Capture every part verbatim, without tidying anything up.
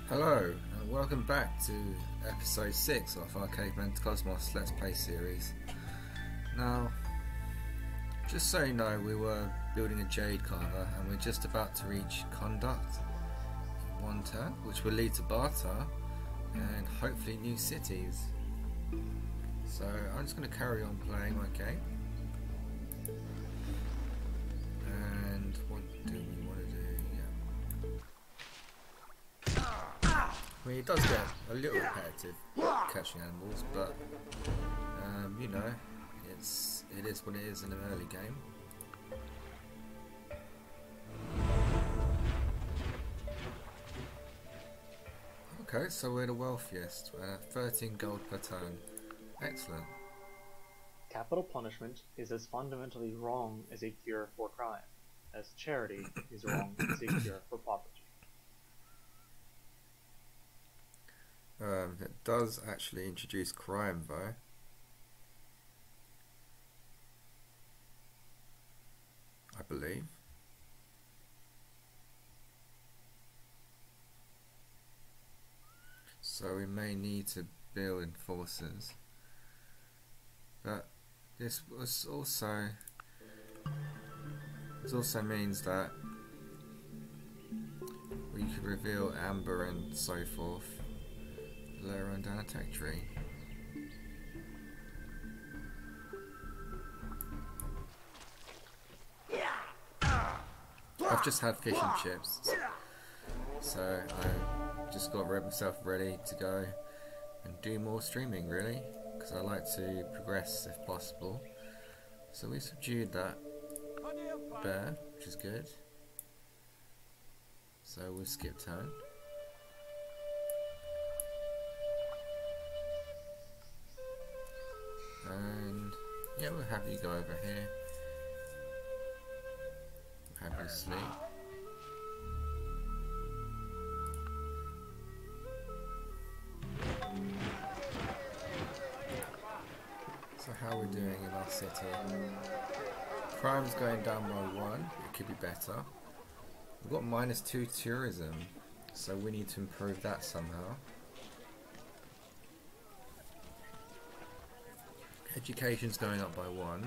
Hello, and welcome back to episode six of our Caveman to Cosmos Let's Play series. Now, just so you know, we were building a jade carver and we're just about to reach conduct in one turn, which will lead to barter and hopefully new cities. So I'm just going to carry on playing my game. And what do we want to do? I mean, it does get a little repetitive catching animals, but um, you know, it's it is what it is in an early game. Okay, so we're the wealthiest. We're thirteen gold per turn. Excellent. Capital punishment is as fundamentally wrong as a cure for crime, as charity is wrong as a cure for poverty. Um, it does actually introduce crime, though. I believe. So we may need to build enforcers. But this was also this also means that we could reveal amber and so forth later on down a tech tree. I've just had fish and chips, so I just got myself ready to go and do more streaming, really, because I like to progress if possible. So we subdued that bear, which is good. So we'll skip turn. And yeah, we'll have you go over here. We'll have you sleep. So how are we doing in our city? Crime's going down by one. It could be better. We've got minus two tourism, so we need to improve that somehow. Education's going up by one.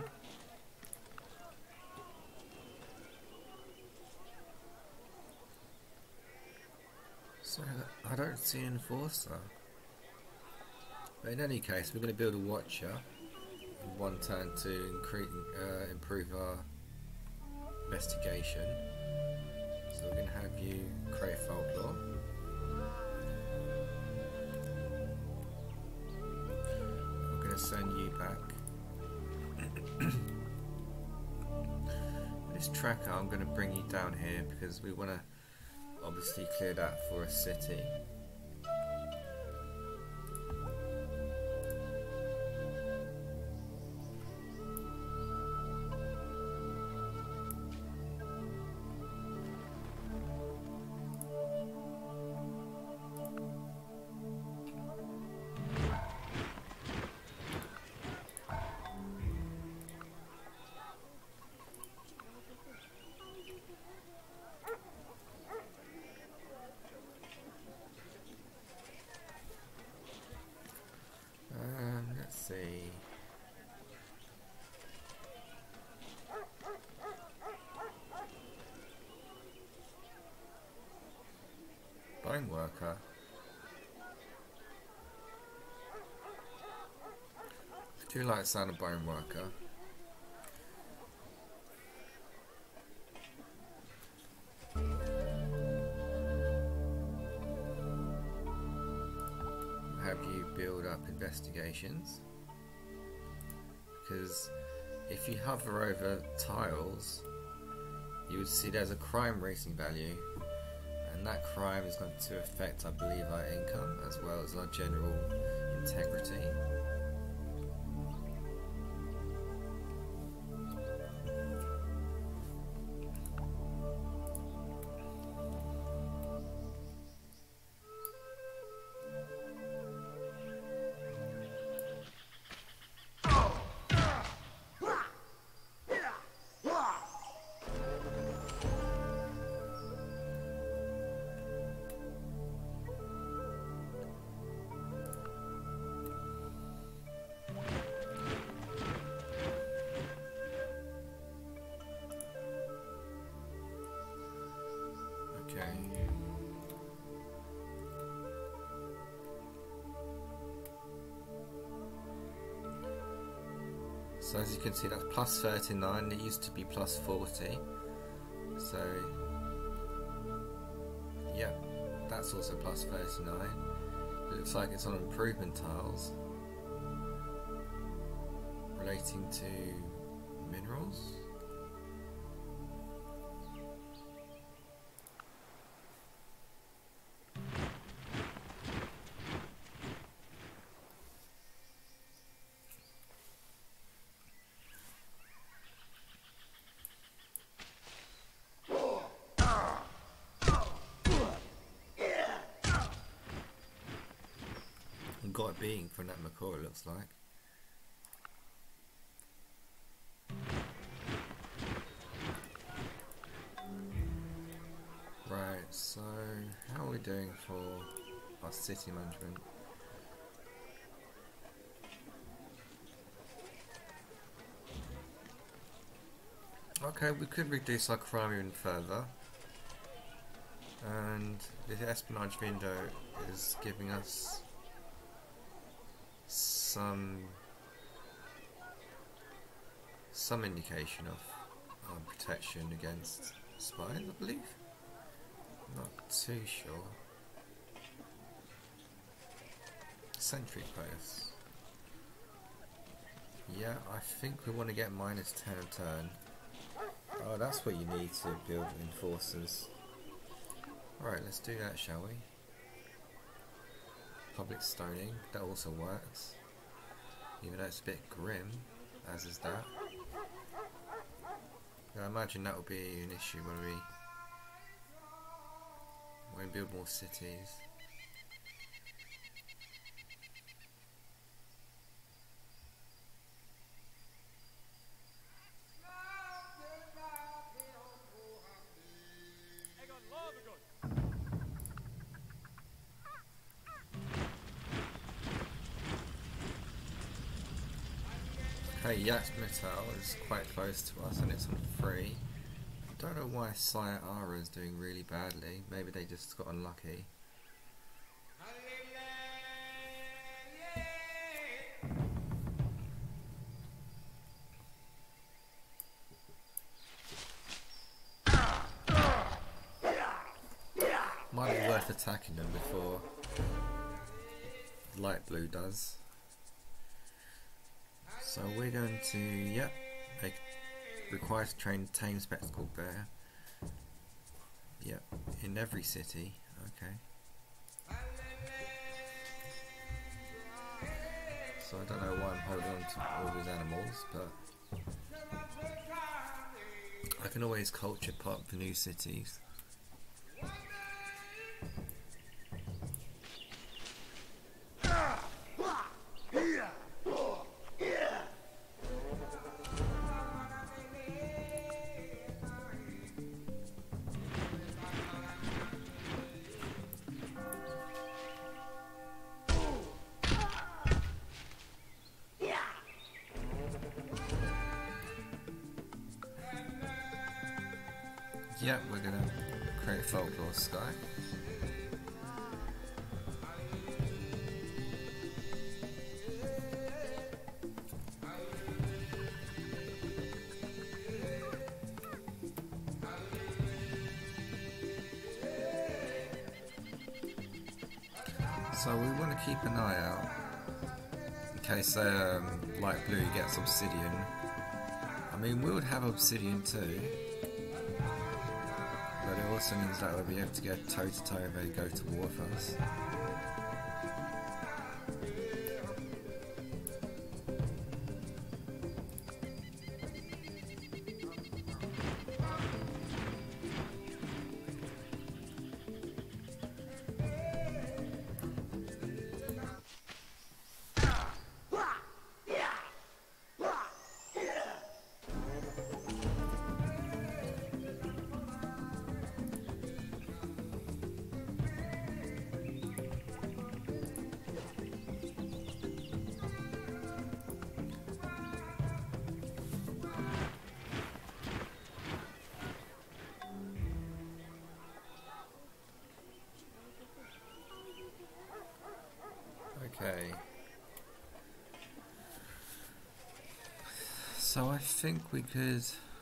So I don't see an enforcer. But in any case, we're going to build a watcher in one turn to increase, uh, improve our investigation. So we're going to have you create folklore. Send you back. This tracker, I'm going to bring you down here because we want to obviously clear that for a city. See. Bone worker. I do like the sound of bone worker. Have you build up investigations, because if you hover over tiles you would see there's a crime rating value, and that crime is going to affect, I believe, our income as well as our general integrity. Okay. So as you can see, that's plus thirty-nine. It used to be plus forty. So yeah, that's also plus thirty-nine. It looks like it's on improvement tiles relating to minerals. Got a being from that macaw, it looks like. Right, so how are we doing for our city management? Okay, we could reduce our crime even further. And the espionage window is giving us some some indication of um, protection against spies, I believe. Not too sure. Sentry posts. Yeah, I think we want to get minus ten a turn. Oh, that's what you need to build enforcers. Alright, let's do that, shall we? Public stoning, that also works. Even though it's a bit grim, as is that. But I imagine that will be an issue when we when we build more cities. Okay, Yacht Metal is quite close to us and it's on free. I don't know why Sayara is doing really badly. Maybe they just got unlucky. Might be worth attacking them before light blue does. So we're going to, yep, make, requires to train tame spectacled bear. Yep, in every city, okay. So I don't know why I'm holding on to all these animals, but I can always culture pop the new cities. Yep, we're going to create folklore sky. So we want to keep an eye out in case um, light blue gets obsidian. I mean, we would have obsidian too. But it also means that we'll be able to get toe to toe if they go to war with us. I think we could.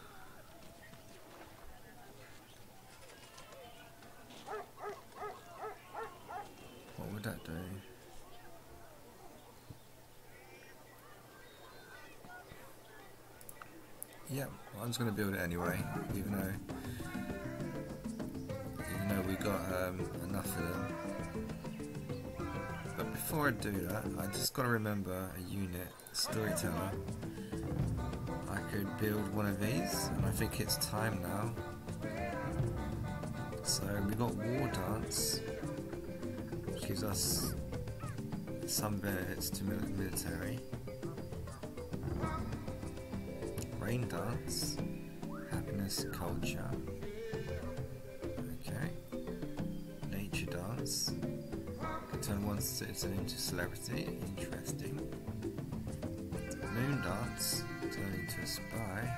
What would that do? Yep, well, I'm just going to build it anyway, even though even though we got um, enough of them. But before I do that, I just got to remember a unit, storyteller. I could build one of these, and I think it's time now. So we got war dance, which gives us some benefits to mil military. Rain dance, happiness, culture. Okay. Nature dance. Can turn one citizen into celebrity. Interesting. Moon dance, turn into a spy.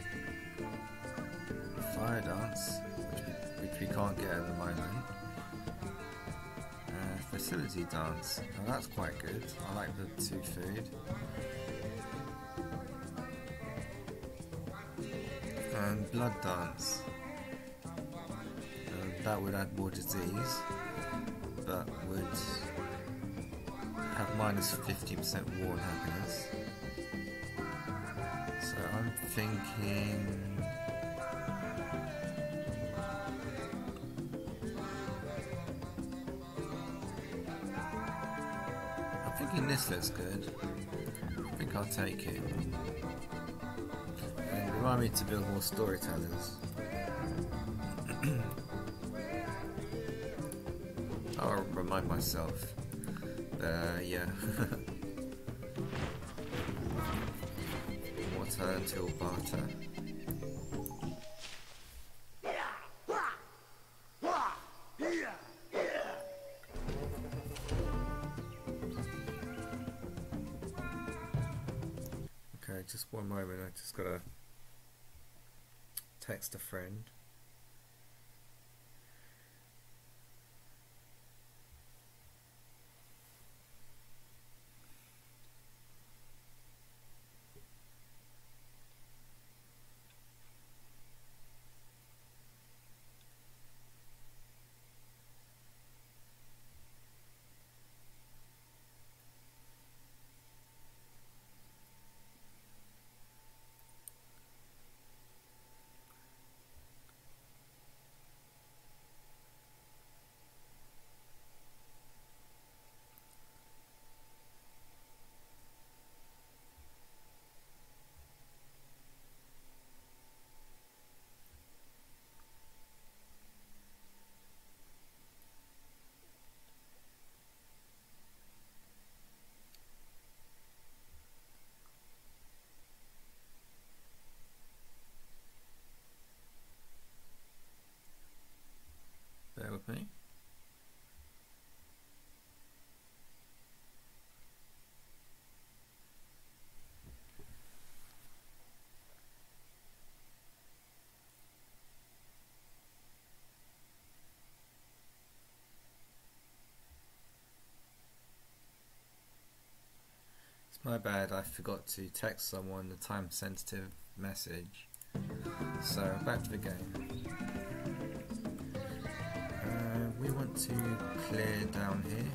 Fire dance, which we, which we can't get at the moment. Uh, facility dance. Oh, that's quite good. I like the two food. And blood dance. Uh, that would add more disease, but would have minus fifty percent war and happiness. So I'm thinking. I'm thinking this looks good. I think I'll take it. And remind me to build more storytellers. I'll remind myself. Uh, yeah. More turn until barter. Okay, just one moment. I just gotta text a friend. Bear with me. It's my bad, I forgot to text someone a time sensitive message. So back to the game. Uh, we want to clear down here.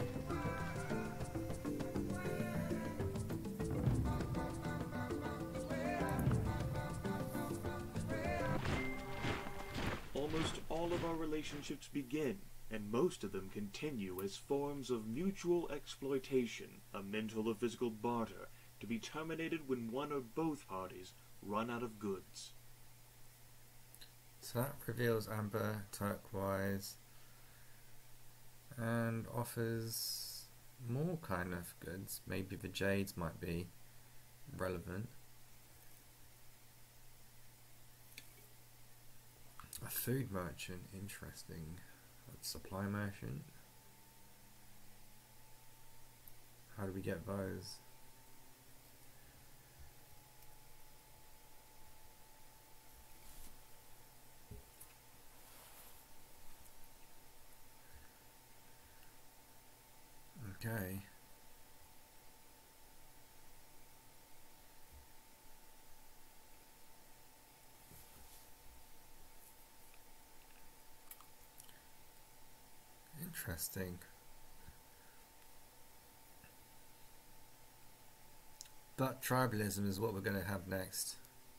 Almost all of our relationships begin, and most of them continue as forms of mutual exploitation, a mental or physical barter, to be terminated when one or both parties run out of goods. So that reveals amber, turquoise, and offers more kind of goods. Maybe the jades might be relevant. A food merchant, interesting. A supply merchant. How do we get those? Okay. Interesting. But tribalism is what we're going to have next,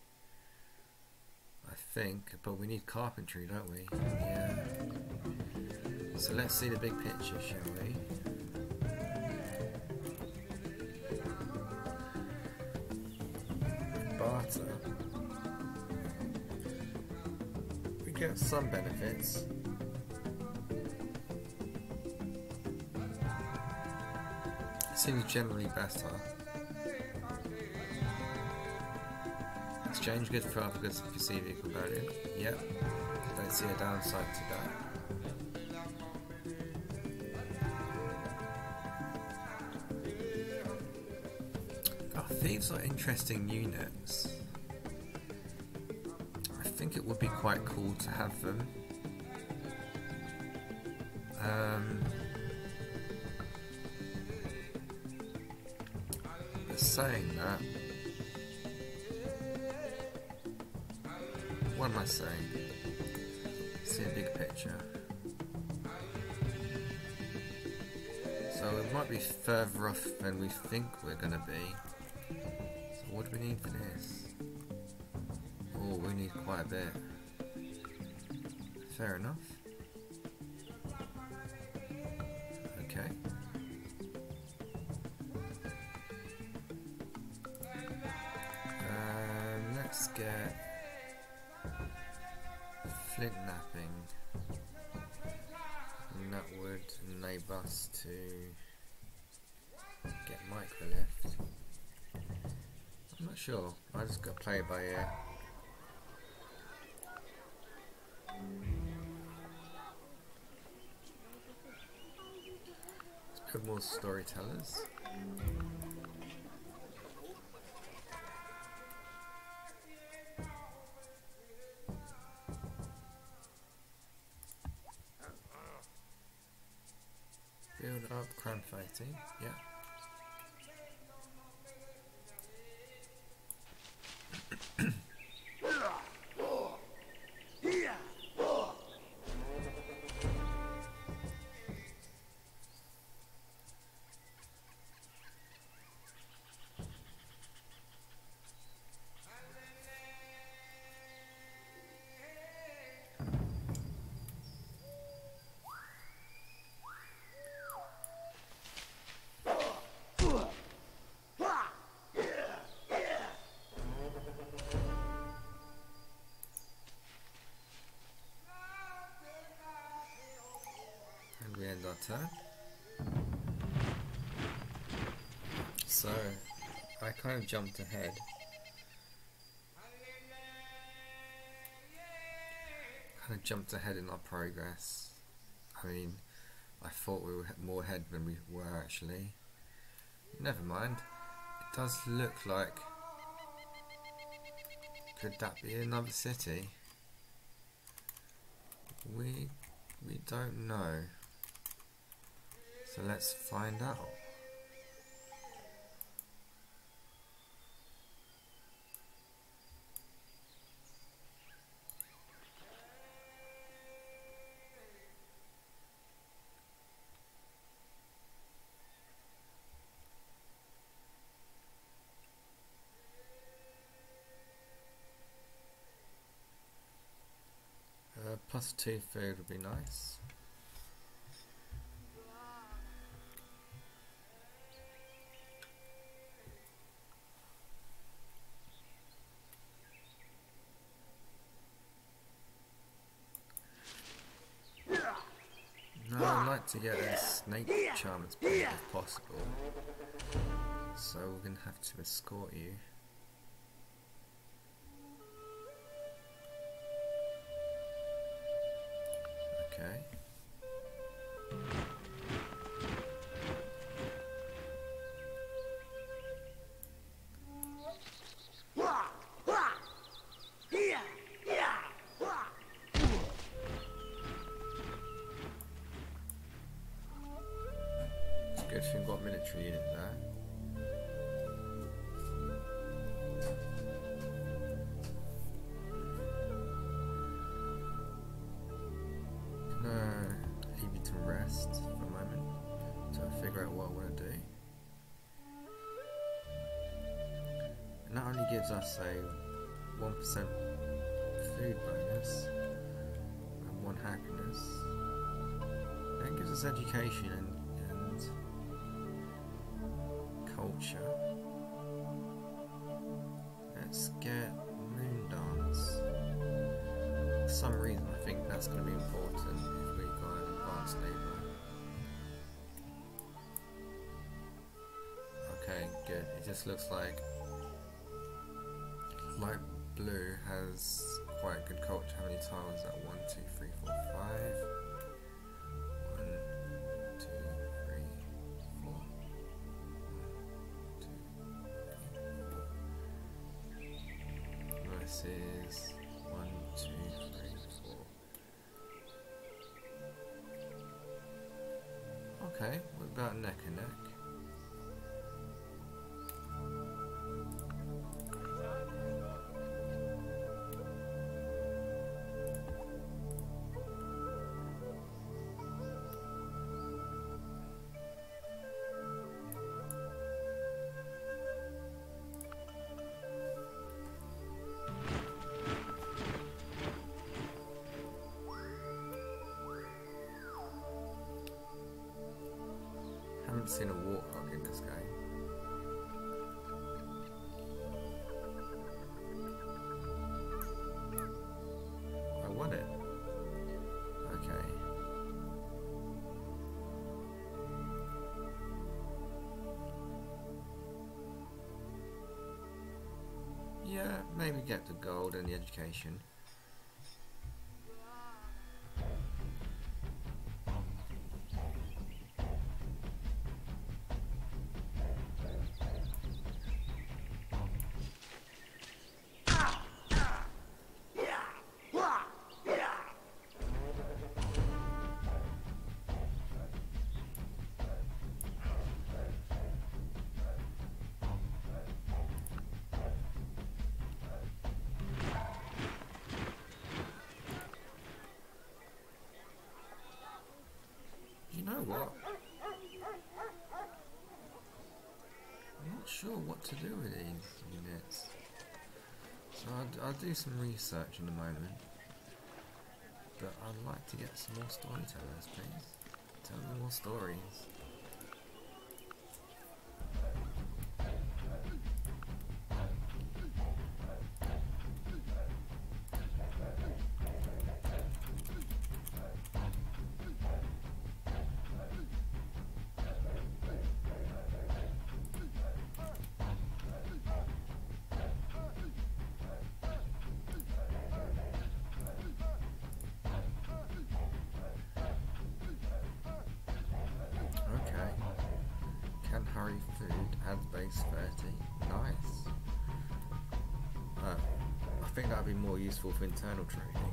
I think. But we need carpentry, don't we? Yeah. So let's see the big picture, shall we? Barter. We get some benefits. It seems generally better. Exchange goods for other goods if you see vehicle value. Yep. Don't see a downside to that. Oh, thieves are interesting units. I think it would be quite cool to have them. Um, but saying that, what am I saying? See a big picture. So it might be further off than we think we're going to be. So what do we need for this? Oh, we need quite a bit. Fair enough. Okay. Um, let's get flint napping, and that would enable us to get microlift. I'm not sure, I just got to play it by ear. Let's put more storytellers. Build up crime fighting, yeah. We end our turn. So I kind of jumped ahead. Kind of jumped ahead in our progress. I mean, I thought we were more ahead than we were actually. Never mind. It does look like. Could that be another city? We we don't know. So let's find out. Uh, plus two food would be nice. No, I'd like to get a snake charmer's point if possible. So we're going to have to escort you. Okay. Good thing we've got military unit there. No, leave you to rest. figure out what I want to do. It not only gives us a one percent food bonus and one happiness, it gives us education and, and culture. Let's get Moon Dance. For some reason I think that's going to be important if we got an advanced neighbour. Okay, good. It just looks like light blue has quite good culture. How many tiles is that? One, two, three, four, five. One, two, three, four. One, two, three, four. This is one, two, three, four. Okay, what about neck and neck? I haven't seen a warthog in this game. I want it. Okay. Yeah, maybe get the gold and the education. You know what? I'm not sure what to do with these units. So I'll, I'll do some research in a moment. But I'd like to get some more storytellers, please. Tell me more stories. Hurry food, add base thirty. Nice. Uh, I think that would be more useful for internal trading.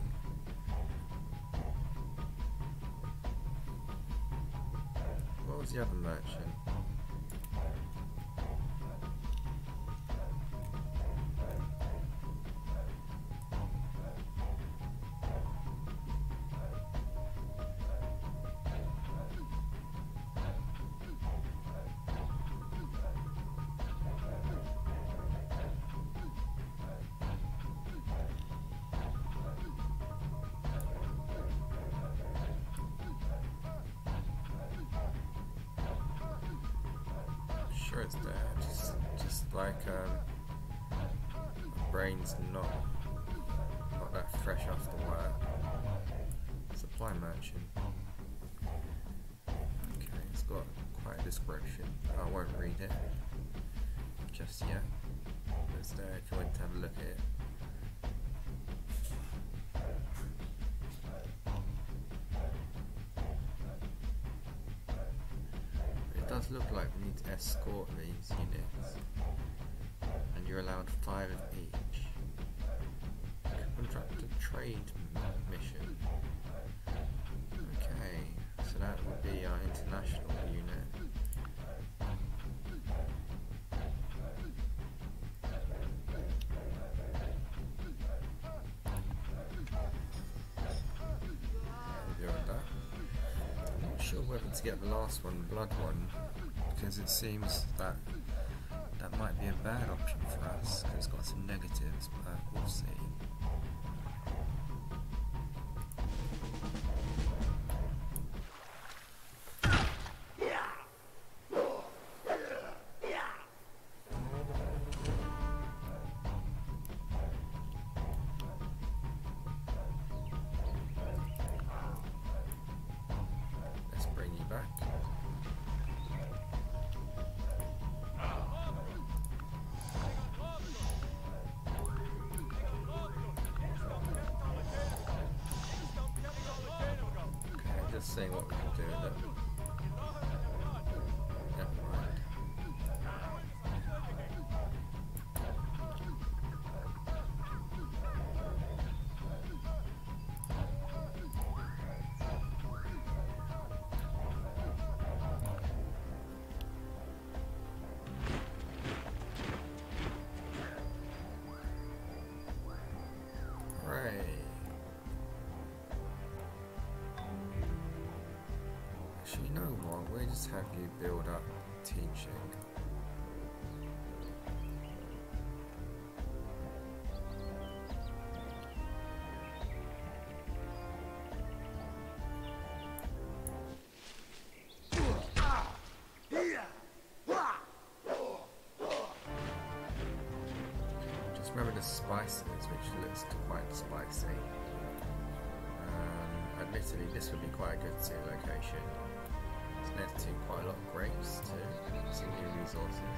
What was the other merchant? Sure it's there, just, just like um, my brain's not, not that fresh after work. Supply merchant. Okay, it's got quite a description. I won't read it just yet. It's there if you want to have a look at it. It does look like we need to escort these units, and you're allowed five of each. Contract a trade mission. Okay, so that would be our international unit. sure whether to get the last one, the blood one, because it seems that that might be a bad option for us, because it's got some negatives, but we'll see. Seeing what we can do with it. Never mind. Hooray. Actually, you know what? We'll just have you build up teaching. Just remember the spices, which looks quite spicy. Um, admittedly, this would be quite a good sea location. It's next to quite a lot of grapes too, some new resources.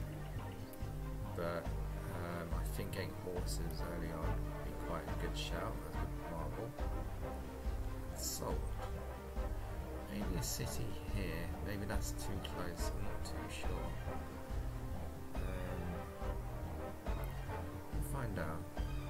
But um, I think getting horses early on would be quite a good shout as with marble. Salt. Maybe a city here, maybe that's too close, I'm not too sure. Um, we'll find out.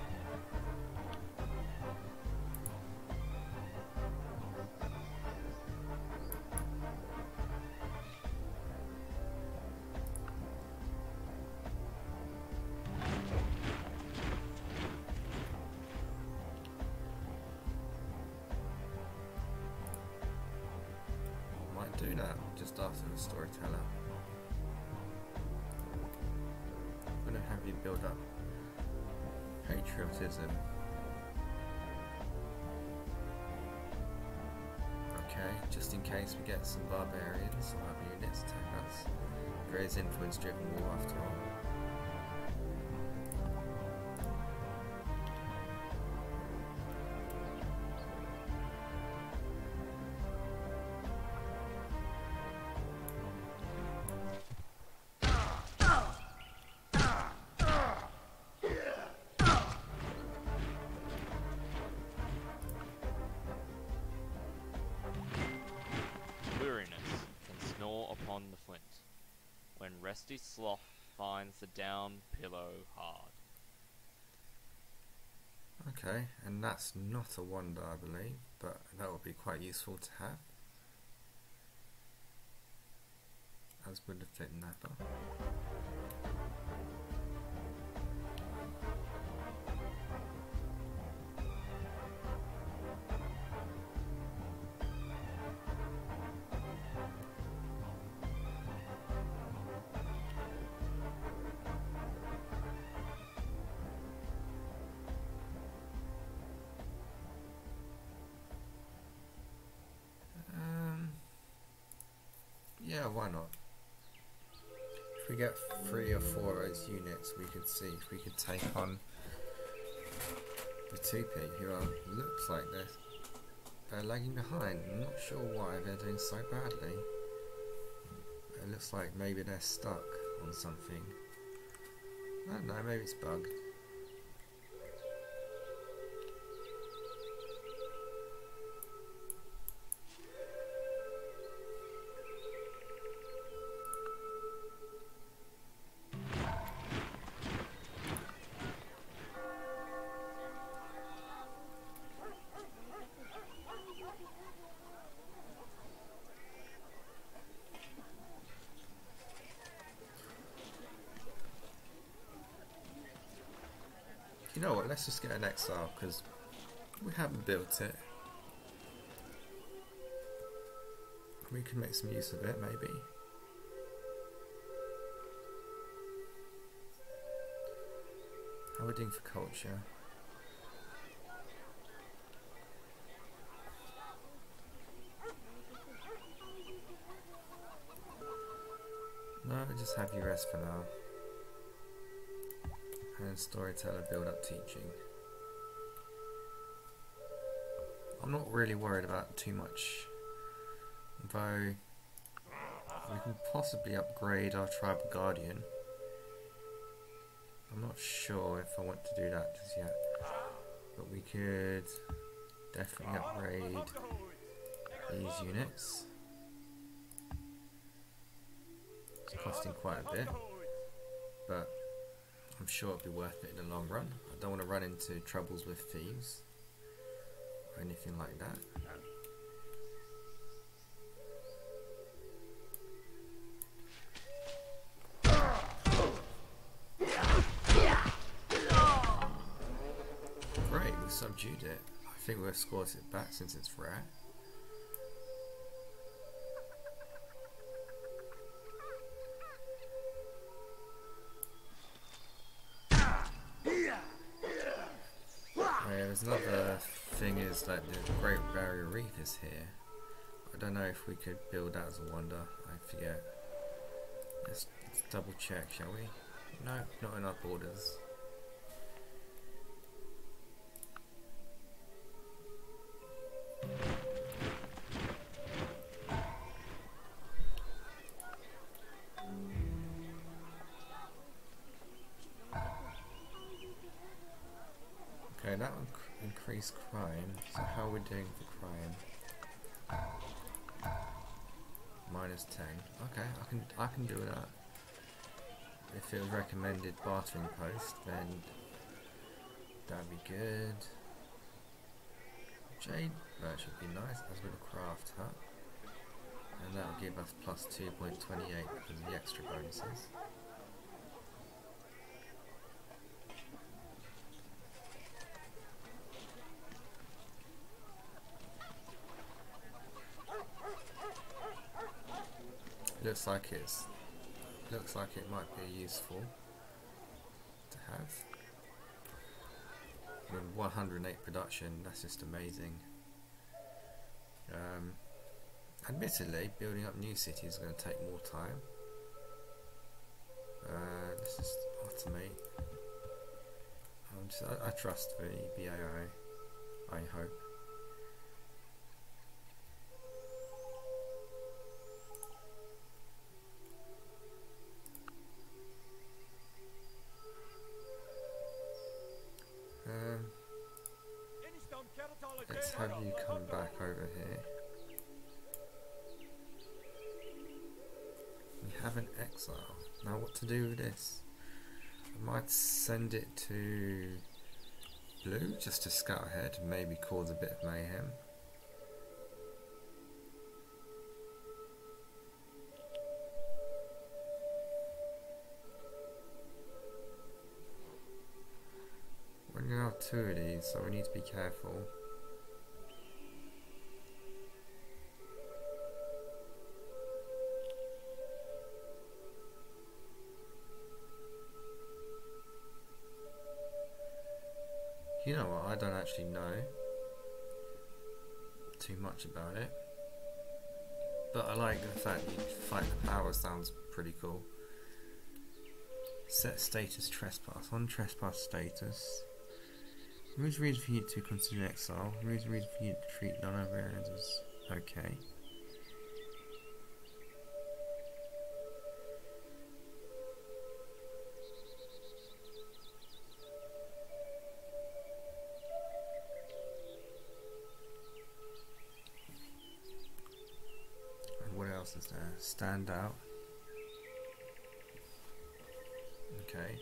Do that just after the storyteller. I'm going to have you build up patriotism. Okay, just in case we get some barbarians or other units attack us. There is influence driven war after all. The flint, when resty sloth finds the down pillow hard. Okay, and that's not a wonder, I believe, but that would be quite useful to have, as would the flint napper. Yeah, why not? If we get three or four of those units, we could see if we could take on the two P, who are, looks like they're, they're lagging behind. I'm not sure why they're doing so badly. It looks like maybe they're stuck on something. I don't know, maybe it's bugged. You know what, let's just get an exile, because we haven't built it. We can make some use of it, maybe. How are we doing for culture? No, just have you rest for now. And storyteller build up teaching. I'm not really worried about too much, though we can possibly upgrade our tribal guardian. I'm not sure if I want to do that just yet, but we could definitely upgrade these units. It's costing quite a bit, but I'm sure it'll be worth it in the long run. I don't want to run into troubles with thieves or anything like that. Great, we subdued it. I think we'll escort it back since it's rare. There's another thing is that the Great Barrier Reef is here. I don't know if we could build that as a wonder. I forget. Let's, let's double check, shall we? No, not in our borders. Okay, that will increase crime. So how are we doing for crime? Minus ten. Okay, I can I can do that. If it was recommended bartering post, then that'd be good. Jade, that should be nice, as with a craft hut. And that'll give us plus two point two eight because of the extra bonuses. Looks like it's looks like it might be useful to have. With one hundred eight production, that's just amazing. Um, admittedly, building up new cities is going to take more time. Uh, let's just automate. I'm just, I, I trust the B A I. I hope. Um, let's have you come back over here. We have an exile. Now what to do with this? I might send it to blue just to scout ahead and maybe cause a bit of mayhem. We now have two of these, so we need to be careful. You know what, I don't actually know too much about it, but I like the fact you fight the power, sounds pretty cool. Set status trespass. On trespass status, removes reason for you to consider exile, removes reason for you to treat non-Iberians as okay. And what else is there? Stand out. Okay.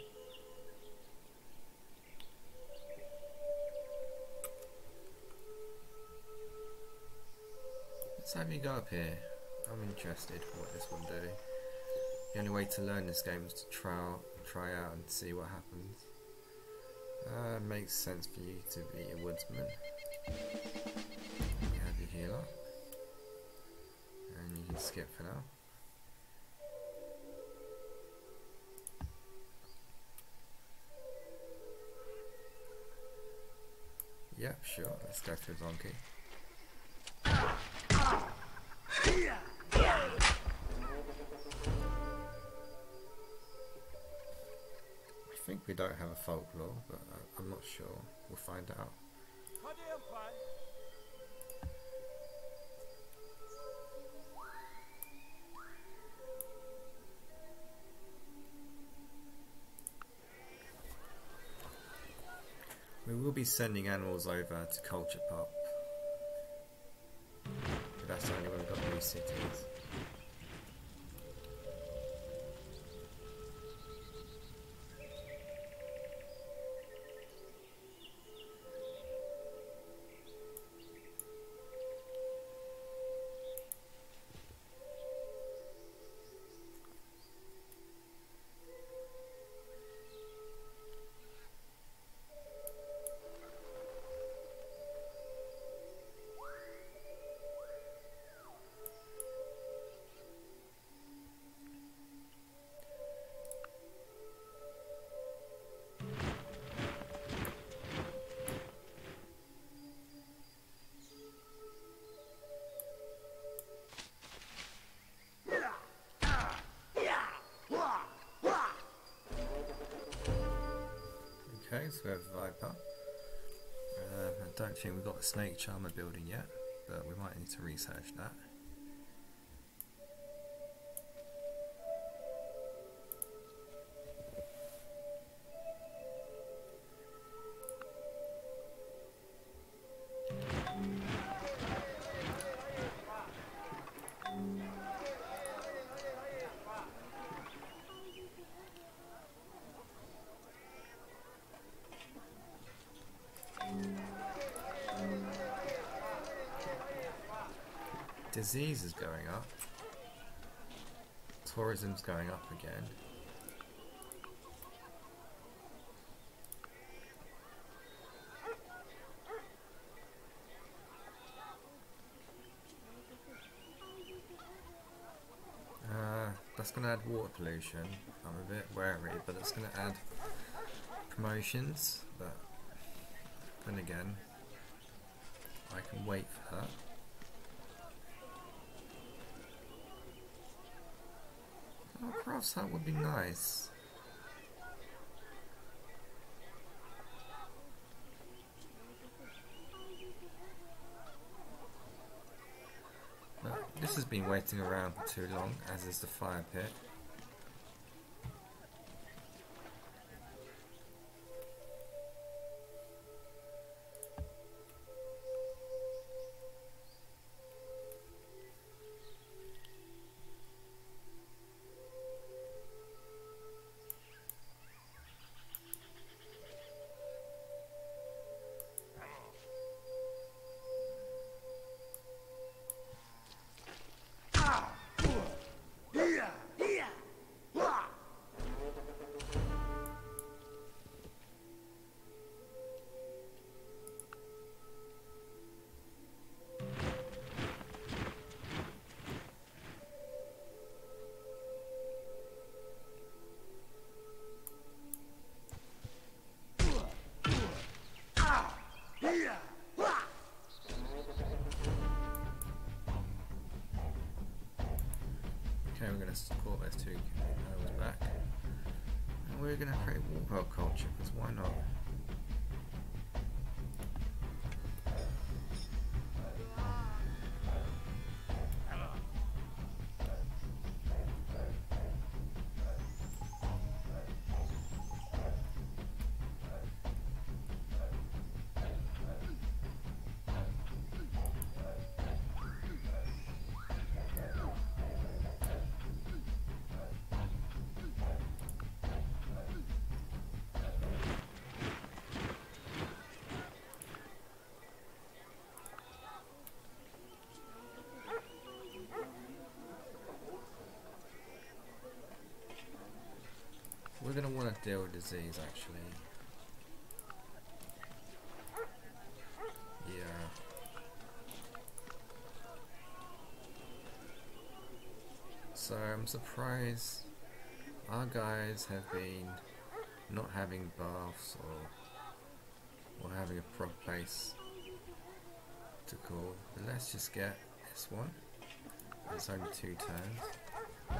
Let's have you go up here. I'm interested in what this will do. The only way to learn this game is to try out, try out and see what happens. Uh, makes sense for you to be a woodsman. You have your healer. And you can skip for now. Yep, sure, let's go for Donkey. I think we don't have a folklore, but uh, I'm not sure. We'll find out. We will be sending animals over to Culture Pop. But that's only when we've got new cities. Okay, so we have Viper. Uh, I don't think we've got the Snake Charmer building yet, but we might need to research that. Disease is going up. Tourism's going up again. Uh, that's going to add water pollution. I'm a bit wary, but it's going to add promotions. But then again, I can wait for that. Oh, Crafts Hut would be nice. But this has been waiting around for too long, as is the fire pit. Okay, we're going to call those two nodes back. And we're going to create Warpel culture, because why not? We're going to want to deal with disease, actually. Yeah. So I'm surprised our guys have been not having baths or or having a proper place to call. But let's just get this one. It's only two turns.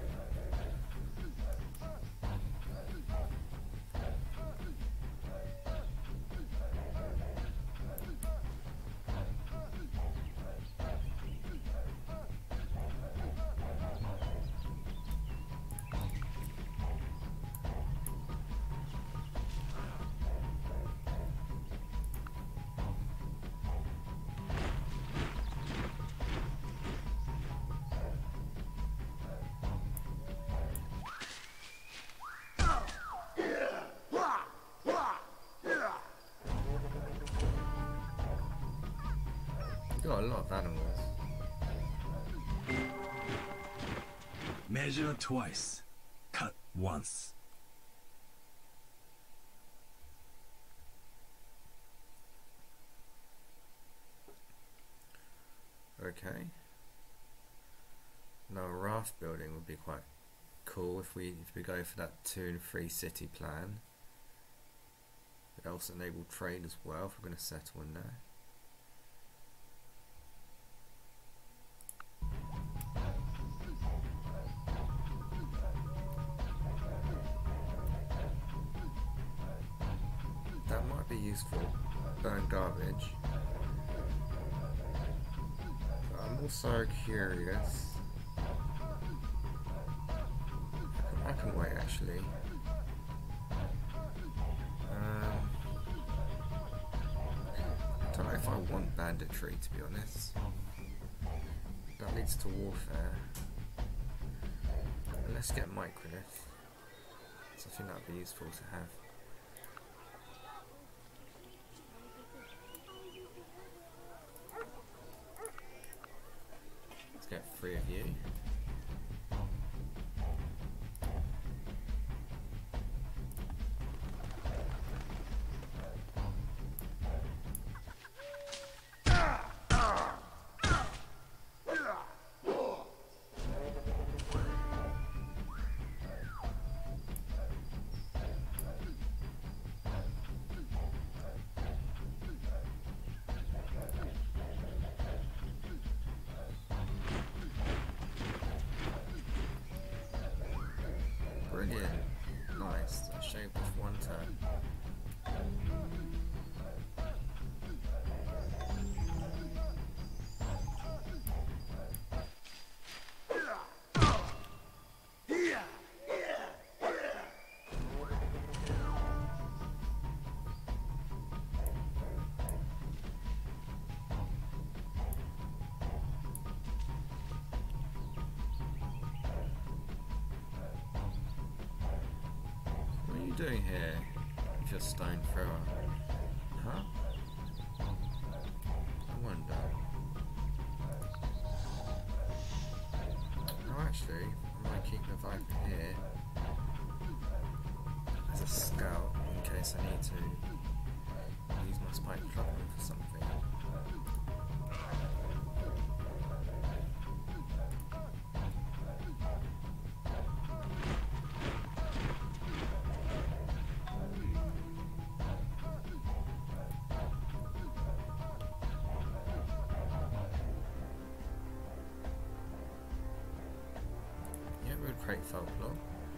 Got a lot of animals. Measure twice, cut once. Okay. Now a raft building would be quite cool if we if we go for that two and three city plan. It also enable trade as well if we're going to settle in there. That might be useful. Burn garbage. But I'm also curious. I can, I can wait actually. Um, I don't know if I want banditry, to be honest. That leads to warfare. But let's get microlith. So I think that would be useful to have. Let's get three of you. Brilliant. Nice. I shaved off one turn. What are you doing here? With your stone thrower? Huh? I wonder. Oh, actually, I might keep the Viper here as a scout in case I need to use my spike plugin for something. Yeah, we'll create folklore.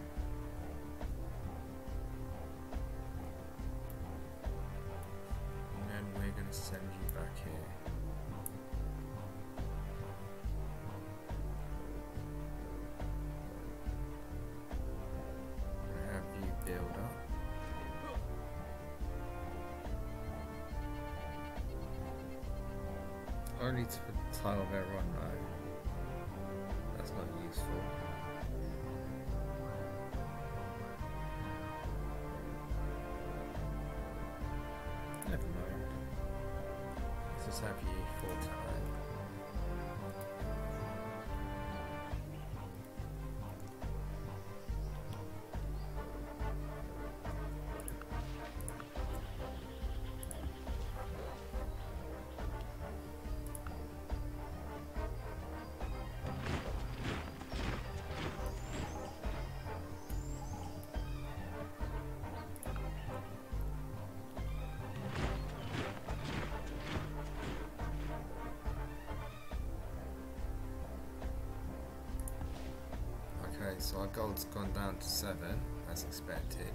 And then we're going to send you back here. We'll have you build up. Only to put the tile of everyone though. That's not useful. Never mind. Let's just have you full time. Okay, so our gold's gone down to seven, as expected.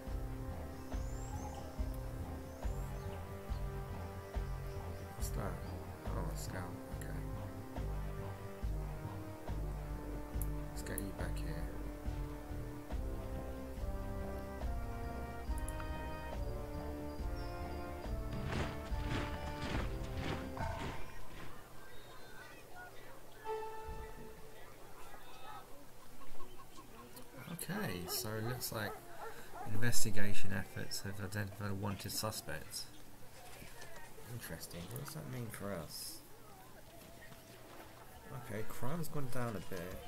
What's that? Oh, a scout. Okay. Let's get you back here. Okay, so it looks like investigation efforts have identified a wanted suspect. Interesting. What does that mean for us? Okay, crime's gone down a bit.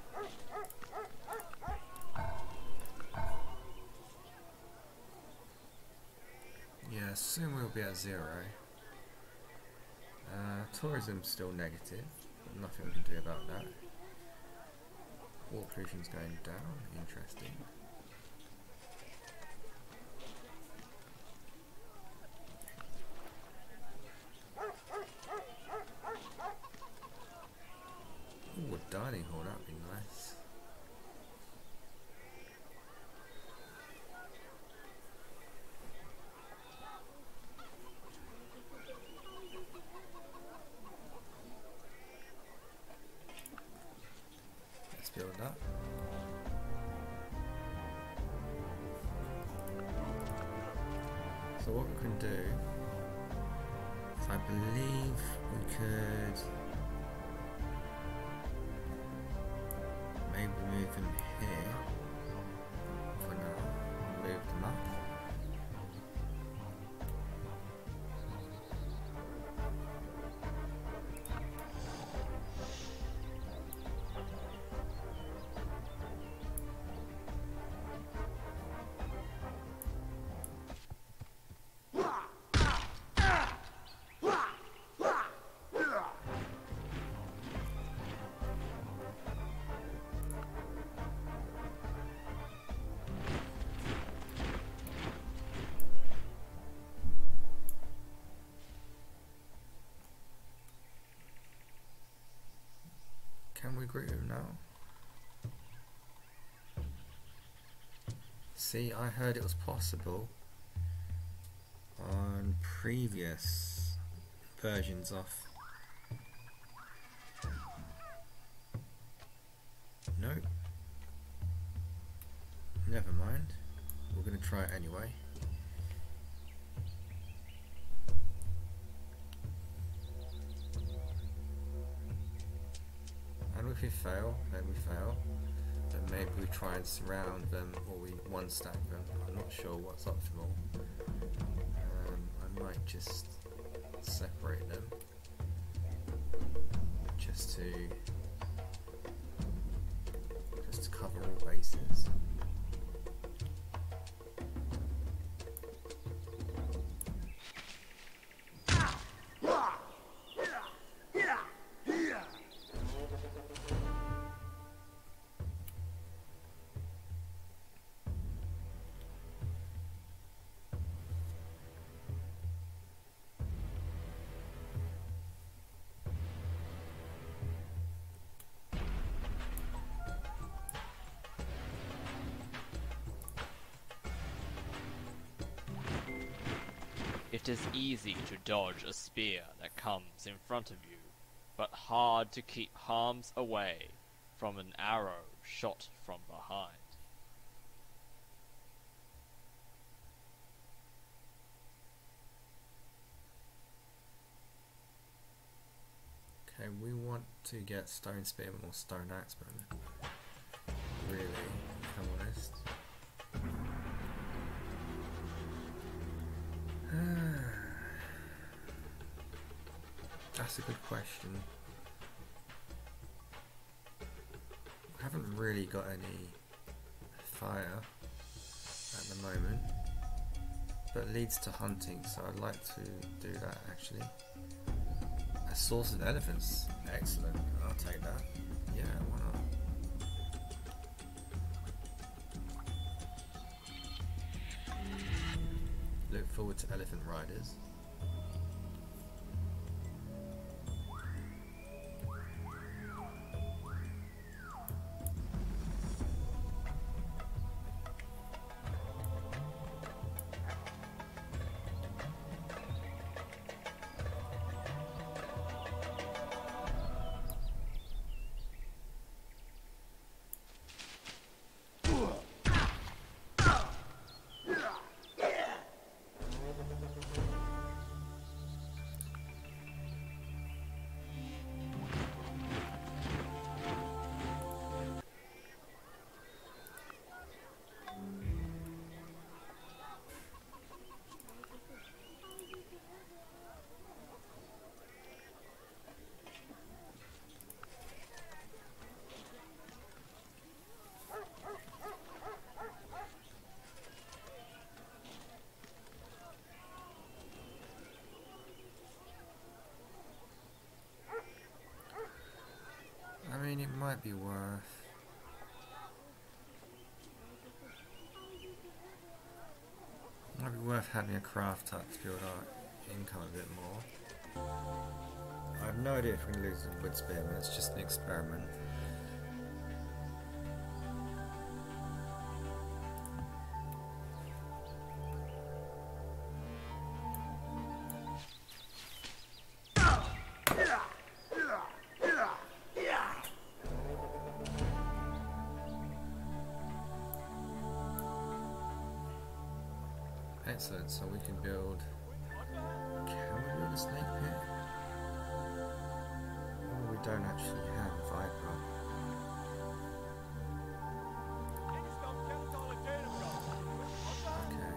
Yeah, soon we'll be at zero. Uh, tourism's still negative, but nothing we can do about that. Water pollution's going down. Interesting. Ooh, a dining hall, that'd be nice. Let's build that. So what we can do is, I believe we could maybe move them here for now. Move them up. Can we greet him now? See, I heard it was possible on previous versions of. Nope. Never mind. We're going to try it anyway. And if we fail, then we fail. Then maybe we try and surround them, or we one stack them. I'm not sure what's optimal. Um, I might just separate them, just to just to cover all bases. It is easy to dodge a spear that comes in front of you, but hard to keep harms away from an arrow shot from behind. Okay, we want to get stone spearman or stone axeman. Really, if I'm honest. That's a good question. We haven't really got any fire at the moment, but it leads to hunting, so I'd like to do that actually. A source of elephants, excellent. I'll take that. Yeah, why not? Look forward to elephant riders. might be worth. Might be worth having a craft hut to build our income a bit more. I have no idea if we're going to lose the wood spearman, it's just an experiment. Excellent, so we can build. Can we build a snake pit? Oh, we don't actually have a viper. Okay.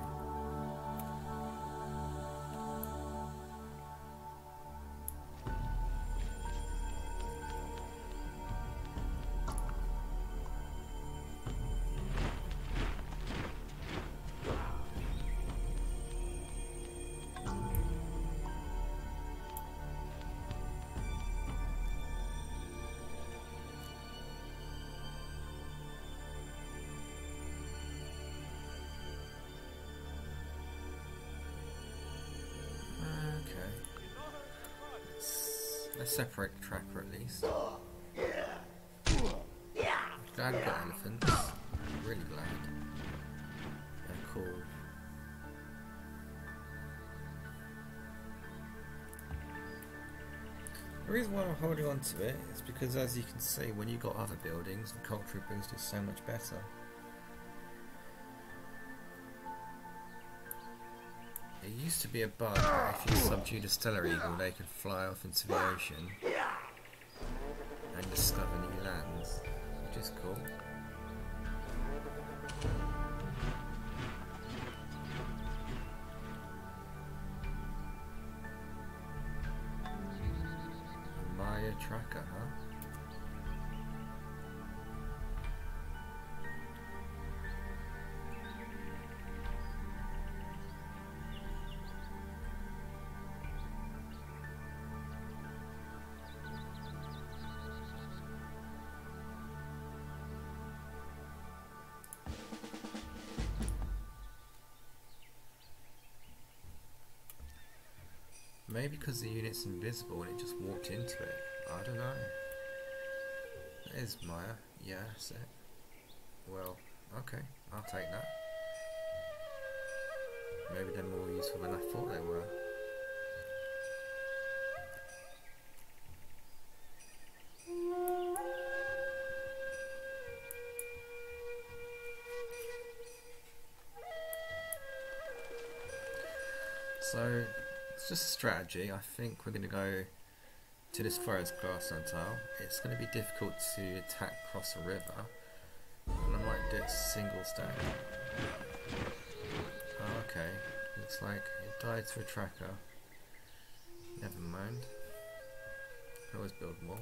Let's separate the tracker at least. Glad we've got elephants. Really glad. They're cool. The reason why I'm holding on to it is because, as you can see, when you've got other buildings, the culture boost is so much better. It used to be a bug that if you subdued a stellar eagle, they could fly off into the ocean and discover new lands, which is cool. A Maya tracker, huh? Maybe because the unit's invisible and it just walked into it. I don't know. There's Maya. Yeah, that's it. Well, okay, I'll take that. Maybe they're more useful than I thought they were. So, it's just a strategy. I think we're going to go to this forest grassland tile. It's going to be difficult to attack across a river, and I might do it single stack. Oh, okay. Looks like it died to a tracker. Never mind. Can always build more.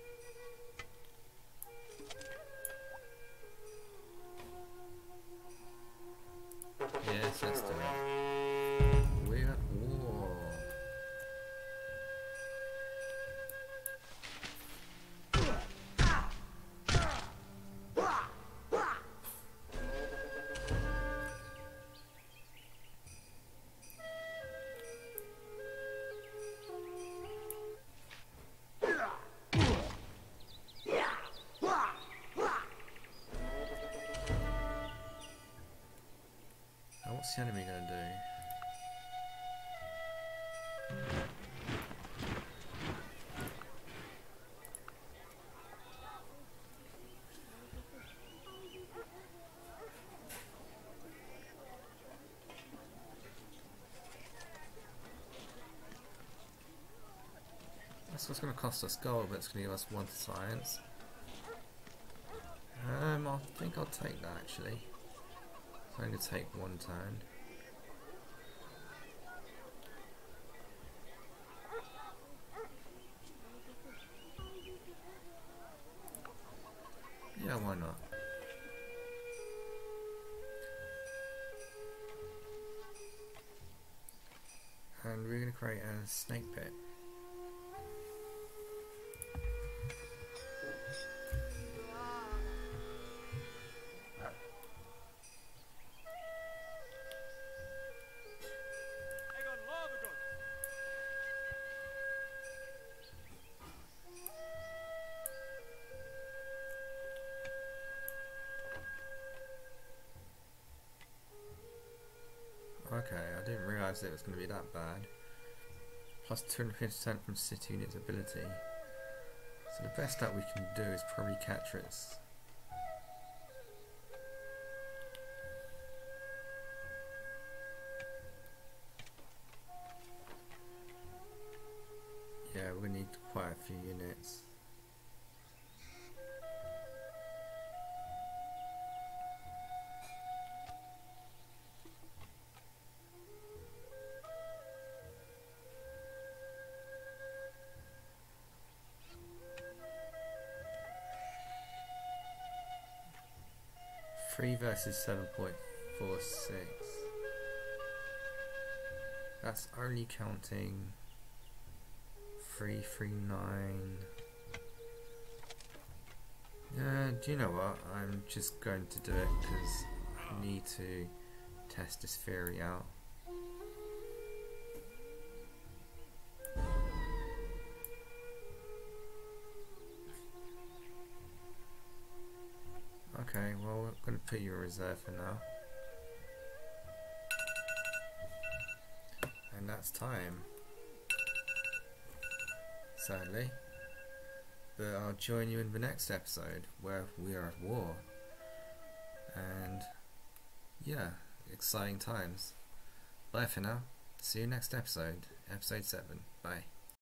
Yes, let's do it. We're at war. Now what's the enemy going to do? That's what's going to cost us gold, but it's going to give us one science. Um, I think I'll take that actually. So I'm going to take one turn. Yeah, why not? And we're going to create a snake pit. Okay, I didn't realise it was going to be that bad. Plus two hundred fifty percent from city unit's ability. So the best that we can do is probably capture its. Yeah, we're going to need quite a few units. three versus seven point four six. That's only counting three three nine. Yeah, do you know what? I'm just going to do it because I need to test this theory out. Okay, well, we're going to put you in reserve for now. And that's time. Sadly. But I'll join you in the next episode where we are at war. And yeah, exciting times. Bye for now. See you next episode, episode seven. Bye.